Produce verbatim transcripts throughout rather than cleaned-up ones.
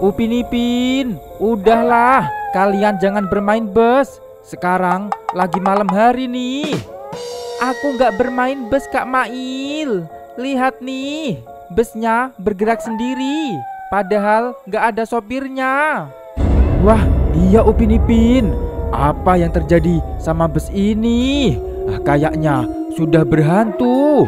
Upin Ipin, udahlah, kalian jangan bermain bus. Sekarang lagi malam hari nih. Aku nggak bermain bus, Kak Mail. Lihat nih, busnya bergerak sendiri, padahal nggak ada sopirnya. Wah, iya Upin Ipin. Apa yang terjadi sama bus ini? Ah, kayaknya sudah berhantu.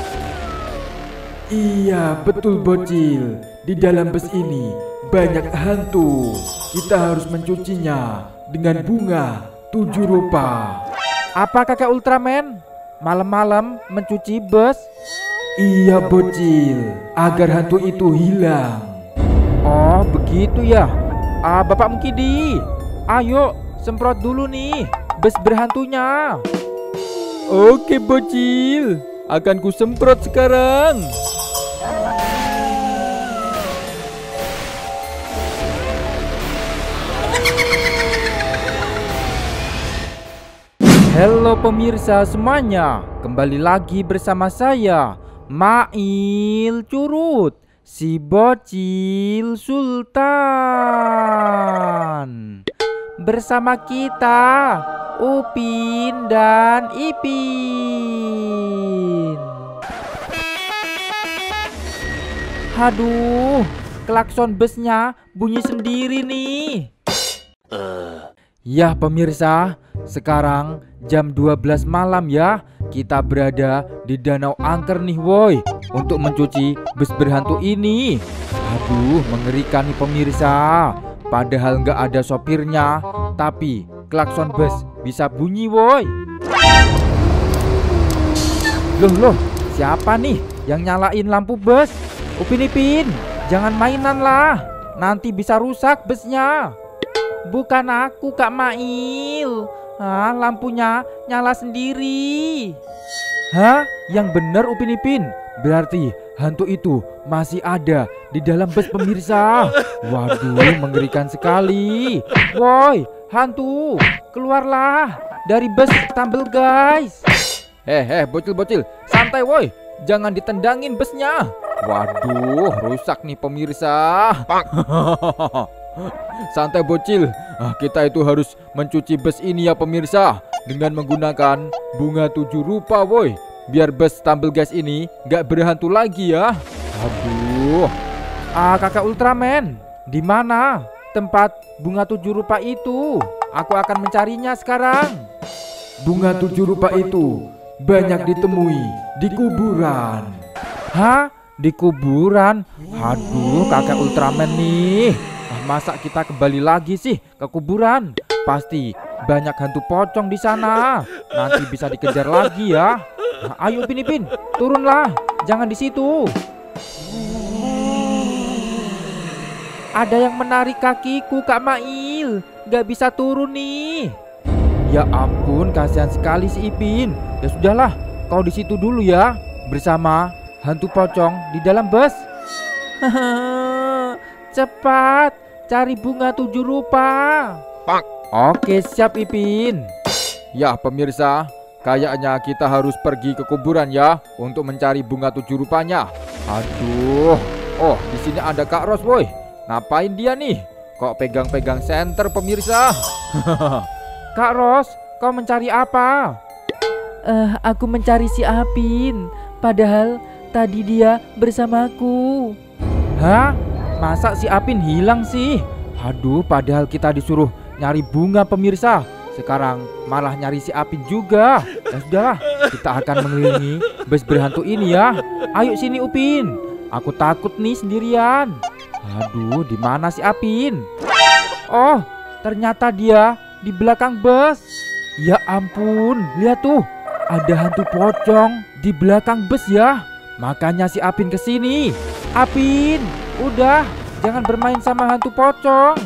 Iya, betul bocil. Di dalam bus ini banyak hantu. Kita harus mencucinya dengan bunga tujuh rupa. Apa kakak Ultraman? Malam-malam mencuci bus? Iya bocil, agar hantu itu hilang. Oh begitu ya. Ah, Bapak Mukidi, ayo semprot dulu nih bus berhantunya. Oke bocil, akan ku semprot sekarang. Halo pemirsa semuanya, kembali lagi bersama saya Mail Curut, si bocil sultan. Bersama kita Upin dan Ipin. Aduh, klakson busnya bunyi sendiri nih. uh. Ya pemirsa, sekarang jam dua belas malam ya. Kita berada di Danau Angker nih woi, untuk mencuci bus berhantu ini. Aduh, mengerikan nih pemirsa. Padahal nggak ada sopirnya, tapi klakson bus bisa bunyi woi. Loh loh, siapa nih yang nyalain lampu bus? Upin Ipin, jangan mainan lah, nanti bisa rusak busnya. Bukan aku Kak Mail. Ah, lampunya nyala sendiri. Hah? Yang benar Upin Ipin. Berarti hantu itu masih ada di dalam bus pemirsa. Waduh, mengerikan sekali. Woi, hantu, keluarlah dari bus Tumble guys. Hehe, bocil-bocil, santai woi. Jangan ditendangin busnya. Waduh, rusak nih pemirsa. Santai bocil, ah, kita itu harus mencuci bus ini ya pemirsa, dengan menggunakan bunga tujuh rupa woi, biar bus Tumble Guys ini gak berhantu lagi ya. Aduh, ah kakak Ultraman, di mana tempat bunga tujuh rupa itu? Aku akan mencarinya sekarang. Bunga tujuh rupa itu banyak ditemui di kuburan. Hah? Di kuburan? Aduh, kakak Ultraman nih. Masa kita kembali lagi sih ke kuburan? Pasti banyak hantu pocong di sana. Nanti bisa dikejar lagi ya. Nah, ayo Upin Ipin, turunlah. Jangan di situ. Ada yang menarik kakiku Kak Mail. Gak bisa turun nih. Ya ampun, kasihan sekali si Ipin. Ya sudahlah, kau di situ dulu ya, bersama hantu pocong di dalam bus. Cepat cari bunga tujuh rupa. Pak. Oke, siap Ipin. Ya pemirsa, kayaknya kita harus pergi ke kuburan ya, untuk mencari bunga tujuh rupanya. Aduh, oh di sini ada Kak Ros woi. Ngapain dia nih? Kok pegang-pegang senter pemirsa? Kak Ros, kau mencari apa? Eh, uh, aku mencari si Apin. Padahal tadi dia bersamaku. Hah? Masa si Apin hilang sih? Aduh, padahal kita disuruh nyari bunga pemirsa. Sekarang malah nyari si Apin juga. Ya sudah, kita akan mengelilingi bus berhantu ini ya. Ayo sini Upin. Aku takut nih sendirian. Aduh, di mana si Apin? Oh, ternyata dia di belakang bus. Ya ampun, lihat tuh. Ada hantu pocong di belakang bus ya. Makanya si Apin kesini. Apin, udah, jangan bermain sama hantu pocong.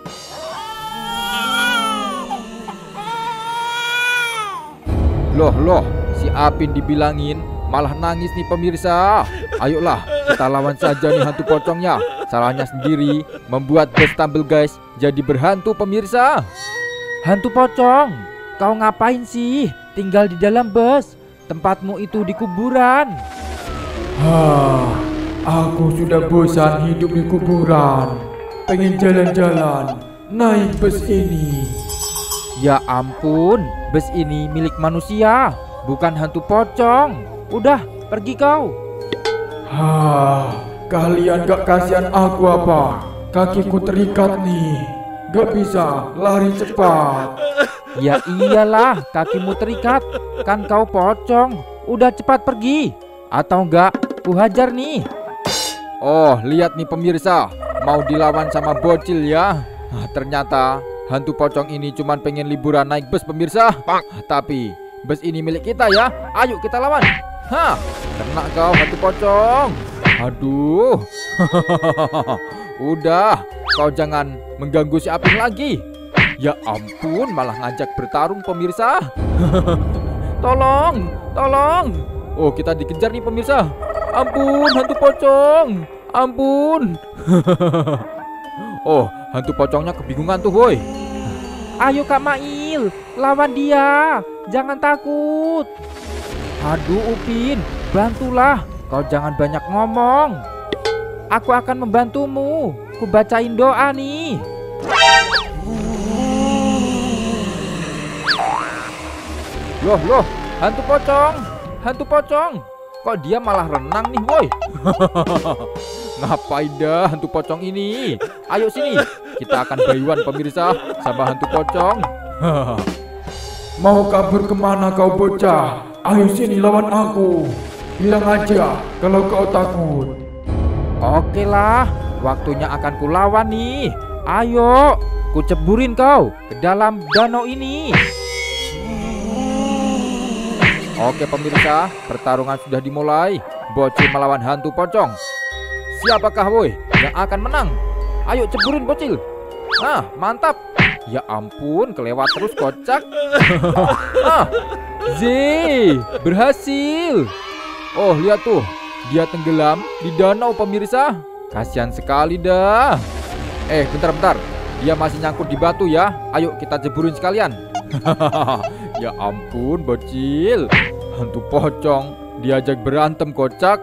Loh, loh, si Apin dibilangin malah nangis nih pemirsa. Ayolah, kita lawan saja nih hantu pocongnya. Salahnya sendiri membuat bus Tumble Guys jadi berhantu pemirsa. Hantu pocong, kau ngapain sih tinggal di dalam bus? Tempatmu itu di kuburan. Hah, aku sudah bosan hidup di kuburan. pengen jalan-jalan naik bus ini. Ya ampun, bus ini milik manusia, bukan hantu pocong. Udah, pergi kau. Hah, kalian gak kasihan aku apa? Kakiku terikat nih, gak bisa lari cepat. Ya iyalah, kakimu terikat. Kan kau pocong. Udah cepat pergi. Atau enggak, ku hajar nih. Oh, lihat nih pemirsa, mau dilawan sama bocil ya. Ah, ternyata hantu pocong ini cuman pengen liburan naik bus pemirsa. Tapi bus ini milik kita ya. Ayo kita lawan. Hah, kena kau hantu pocong. Aduh. Udah, kau jangan mengganggu si Apin lagi. Ya ampun, malah ngajak bertarung pemirsa. Tolong, tolong. Oh, kita dikejar nih pemirsa. Ampun, hantu pocong. Ampun. Oh, hantu pocongnya kebingungan tuh, woi. Ayo Kak Mail, lawan dia. Jangan takut. Aduh Upin, bantulah. Kau jangan banyak ngomong. Aku akan membantumu. Ku bacain doa nih. Loh, loh, hantu pocong. Hantu pocong. Kok dia malah renang nih, woi. Ngapain dah hantu pocong ini? Ayo sini, kita akan bayuan pemirsa sama hantu pocong. Mau kabur kemana kau bocah? Ayo sini lawan aku. Bilang aja kalau kau takut. Oke lah, waktunya akan kulawan nih. Ayo, ku ceburin kau ke dalam danau ini. Oke pemirsa, pertarungan sudah dimulai. Bocil melawan hantu pocong. Siapakah woi yang akan menang? Ayo ceburin bocil. Nah, mantap. Ya ampun, kelewat terus kocak. Ah, Z, berhasil. Oh, lihat tuh, dia tenggelam di danau pemirsa. Kasihan sekali dah. Eh, bentar-bentar, dia masih nyangkut di batu ya. Ayo kita jeburin sekalian. Ya ampun, bocil. Hantu pocong diajak berantem kocak.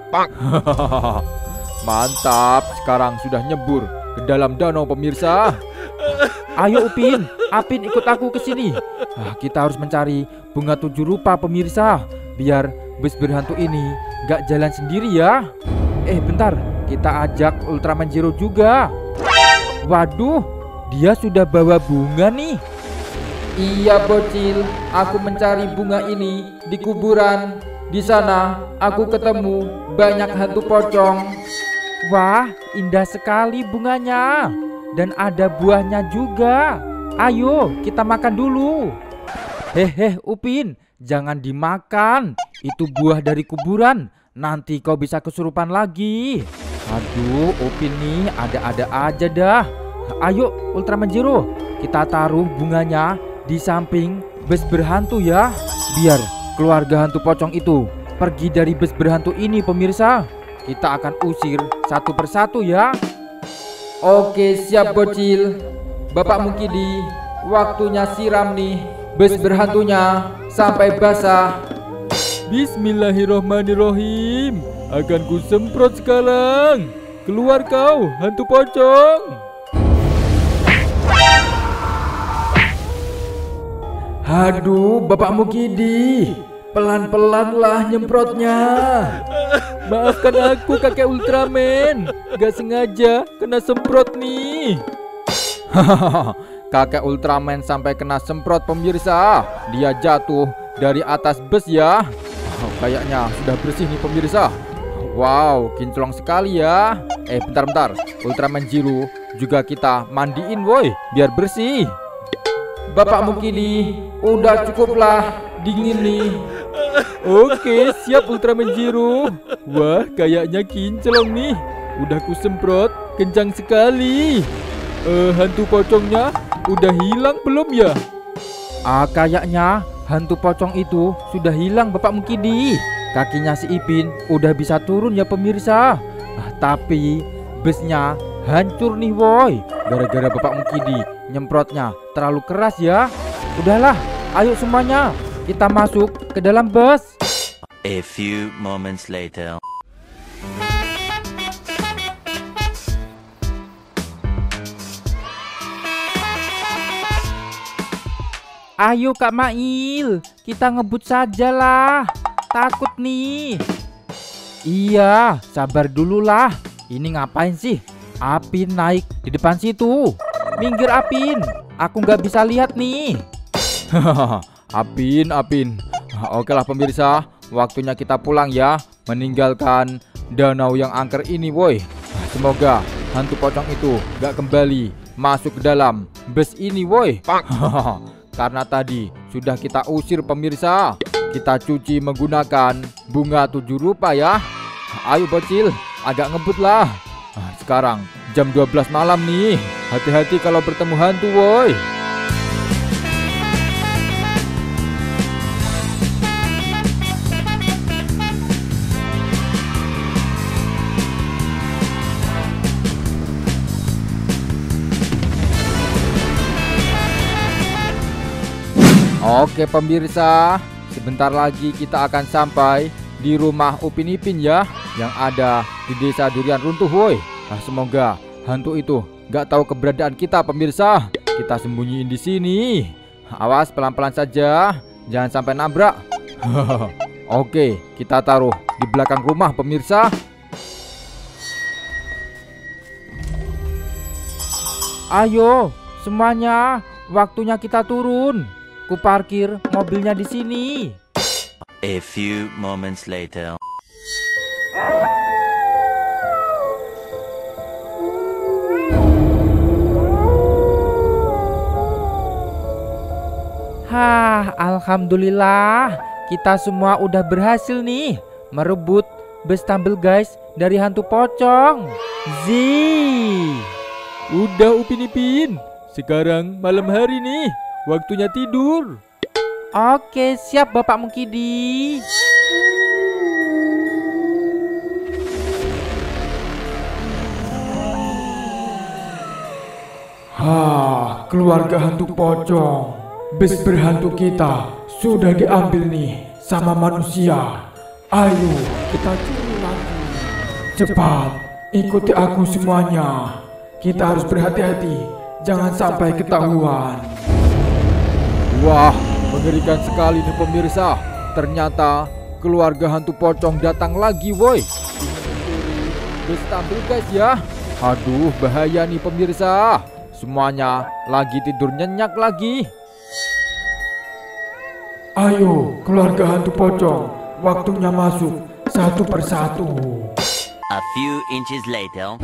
Mantap, sekarang sudah nyebur ke dalam danau pemirsa. Ayo Upin, Apin ikut aku ke sini. Ah, kita harus mencari bunga tujuh rupa pemirsa, biar bus berhantu ini gak jalan sendiri ya. Eh bentar, kita ajak Ultraman Zero juga. Waduh, dia sudah bawa bunga nih. Iya bocil, aku mencari bunga ini di kuburan. Di sana aku ketemu banyak hantu pocong. Wah, indah sekali bunganya. Dan ada buahnya juga. Ayo, kita makan dulu. Hehe, Upin, jangan dimakan. Itu buah dari kuburan. Nanti kau bisa kesurupan lagi. Aduh, Upin nih ada-ada aja dah. Ayo, Ultraman Zero, kita taruh bunganya di samping bus berhantu ya. Biar keluarga hantu pocong itu pergi dari bus berhantu ini pemirsa. Kita akan usir satu persatu ya. Oke, siap bocil. Bapak Mukidi, waktunya siram nih bus berhantunya sampai basah. Bismillahirrohmanirrohim. Akan ku semprot sekarang. Keluar kau, hantu pocong. Aduh, Bapak Mukidi, pelan-pelan lah nyemprotnya. Maafkan aku kakek Ultraman, gak sengaja kena semprot nih. Kakek Ultraman sampai kena semprot pemirsa. Dia jatuh dari atas bus ya. Oh, kayaknya sudah bersih nih pemirsa. Wow, kinclong sekali ya. Eh bentar-bentar, Ultraman Zero juga kita mandiin woi, biar bersih. Bapak Mukidi, udah cukuplah, dingin nih. Oke, siap Ultraman Zero. Wah, kayaknya kinclong nih. Udah ku semprot, kencang sekali. Eh, hantu pocongnya udah hilang belum ya? Ah, kayaknya hantu pocong itu sudah hilang Bapak Mukidi. Kakinya si Ipin udah bisa turun ya pemirsa. Ah, tapi busnya hancur nih woi. Gara-gara Bapak Mukidi nyemprotnya terlalu keras ya. Udahlah, ayo semuanya kita masuk ke dalam bus. A few moments later. Ayo Kak Mail, kita ngebut saja lah. Takut nih. Iya, sabar dulu lah. Ini ngapain sih? Apin naik di depan situ. Minggir Apin, aku nggak bisa lihat nih. Apin, Apin. Oke lah pemirsa, waktunya kita pulang ya. Meninggalkan danau yang angker ini, woi. Semoga hantu pocong itu gak kembali masuk ke dalam bus ini, woi. Karena tadi sudah kita usir pemirsa. Kita cuci menggunakan bunga tujuh rupa ya. Ayo bocil, agak ngebut lah. Sekarang jam dua belas malam nih. Hati-hati kalau bertemu hantu, woi. Oke pemirsa, sebentar lagi kita akan sampai di rumah Upin Ipin ya, yang ada di desa Durian Runtuh, woi. Nah, semoga hantu itu gak tahu keberadaan kita pemirsa. Kita sembunyiin di sini. Awas pelan-pelan saja, jangan sampai nabrak. Oke, kita taruh di belakang rumah pemirsa. Ayo semuanya, waktunya kita turun. Ku parkir mobilnya di sini. A few moments later. Hah, alhamdulillah. Kita semua udah berhasil nih merebut bus Tumble Guys dari hantu pocong. Zii. Udah Upin Ipin, sekarang malam hari nih. Waktunya tidur. Oke, siap Bapak Mukidi. Hah, keluarga hantu pocong. Bus berhantu kita sudah diambil nih sama manusia. Ayo kita curi lagi. Cepat, ikuti aku semuanya. Kita harus berhati-hati, jangan sampai ketahuan. Wah, mengerikan sekali nih pemirsa. Ternyata keluarga hantu pocong datang lagi, woi. Bus Tumble Guys ya. Aduh, bahaya nih pemirsa. Semuanya lagi tidur nyenyak lagi. Ayo, keluarga hantu pocong, waktunya masuk satu persatu. A few inches later.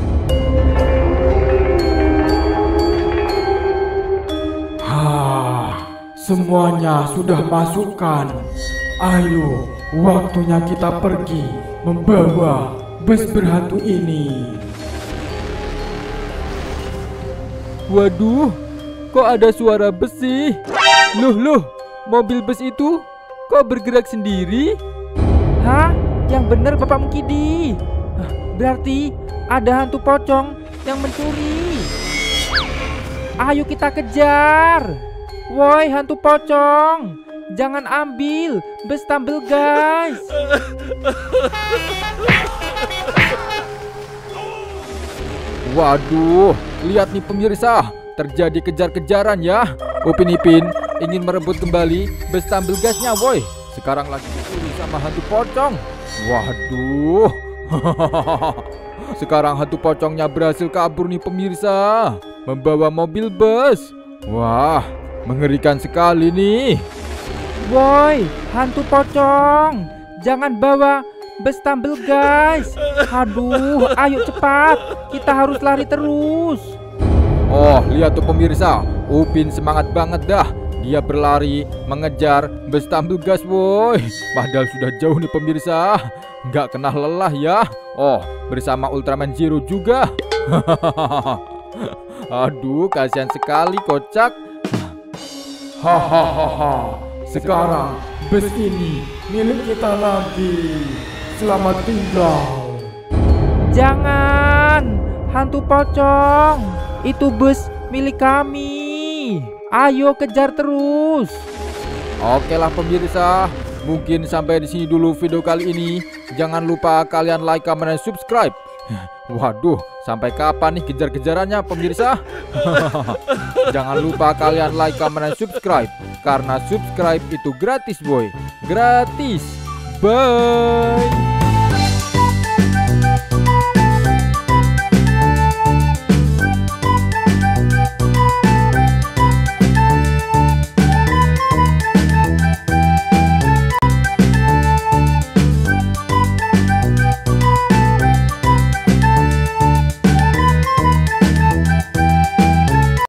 Hah, semuanya sudah masukkan. Ayo, waktunya kita pergi membawa bus berhantu ini. Waduh, kok ada suara bus sih? Loh, loh, mobil bus itu kok bergerak sendiri? Hah? Yang benar Bapak Mukidi. Hah, berarti ada hantu pocong yang mencuri. Ayo kita kejar. Woi hantu pocong, jangan ambil bus Tumble Guys. Waduh, lihat nih pemirsa, terjadi kejar-kejaran ya. Upin Ipin ingin merebut kembali bus Tumble Guys-nya, woi. Sekarang lagi dicuri sama hantu pocong. Waduh. Sekarang hantu pocongnya berhasil kabur nih pemirsa, membawa mobil bus. Wah, mengerikan sekali nih. Woi hantu pocong, jangan bawa bus Tumble Guys. Aduh, ayo cepat, kita harus lari terus. Oh, lihat tuh pemirsa, Upin semangat banget dah. Dia berlari mengejar bus Tumble Guys, woi. Padahal sudah jauh nih pemirsa, nggak kenal lelah ya. Oh, bersama Ultraman Zero juga. Aduh, kasihan sekali, kocak. Hahaha, sekarang bus ini milik kita lagi. Selamat tinggal. Jangan, hantu pocong, itu bus milik kami. Ayo kejar terus. Oke lah pemirsa, mungkin sampai di sini dulu video kali ini. Jangan lupa kalian like, comment, dan subscribe. Waduh, sampai kapan nih kejar-kejarannya pemirsa? Jangan lupa kalian like, comment, dan subscribe. Karena subscribe itu gratis boy. Gratis. Bye.